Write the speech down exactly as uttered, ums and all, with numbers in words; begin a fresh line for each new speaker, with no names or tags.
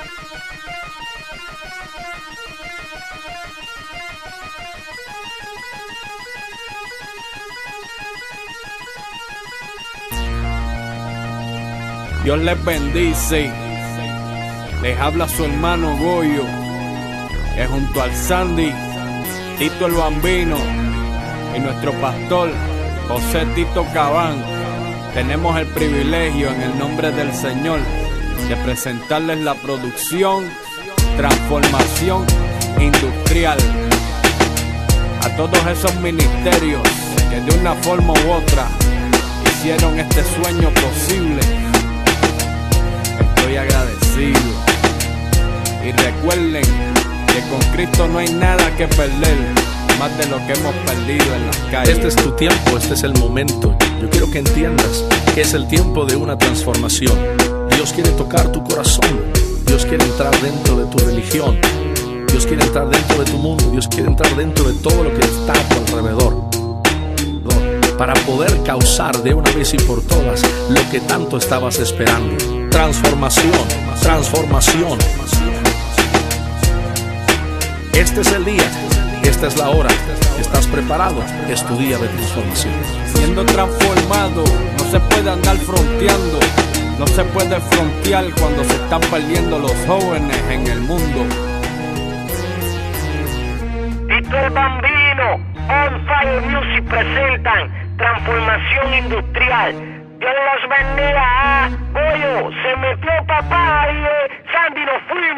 Dios les bendice. Les habla su hermano Goyo, que junto al Sandy, Tito el Bambino y nuestro pastor José Tito Cabán tenemos el privilegio en el nombre del Señor de presentarles la producción Transformación Industrial. A todos esos ministerios que de una forma u otra hicieron este sueño posible, estoy agradecido. Y recuerden que con Cristo no hay nada que perder, más de lo que hemos perdido en las calles.
Este es tu tiempo, este es el momento. Yo quiero que entiendas que es el tiempo de una transformación. Dios quiere tocar tu corazón. Dios quiere entrar dentro de tu religión. Dios quiere entrar dentro de tu mundo. Dios quiere entrar dentro de todo lo que está a tu alrededor, para poder causar de una vez y por todas lo que tanto estabas esperando. Transformación, transformación. Este es el día, esta es la hora. ¿Estás preparado? Es tu día de transformación.
Siendo transformado, no se puede andar fronteando. No se puede frontear cuando se están perdiendo los jóvenes en el mundo.
Tito el Bambino, On Fire Music presentan Transformación Industrial. Dios los bendiga. Goyo, se metió papá y eh, Sandy, nos fuimos.